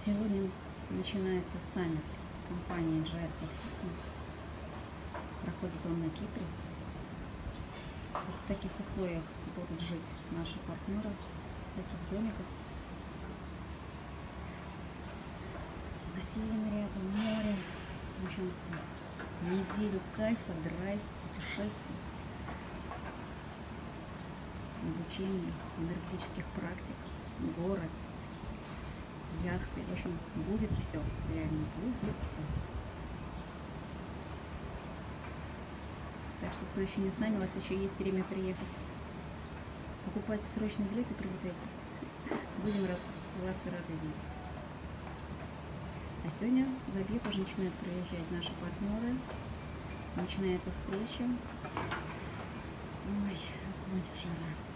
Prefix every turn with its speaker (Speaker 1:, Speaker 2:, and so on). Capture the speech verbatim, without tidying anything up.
Speaker 1: Сегодня начинается саммит компании джи ар Tour System. Проходит он на Кипре. Вот в таких условиях будут жить наши партнеры, в таких домиках. Бассейн рядом, море. В общем, неделю кайфа, драйв, путешествий, обучение, энергетических практик, горы, яхты. В общем, будет все. Реально будет все. Так что, кто еще не с нами, у вас еще есть время приехать. Покупайте срочный билет и прилетайте. Будем раз, вас рады видеть. А сегодня в обед уже начинают приезжать наши партнеры. Начинается встреча. Ой, огонь, жара.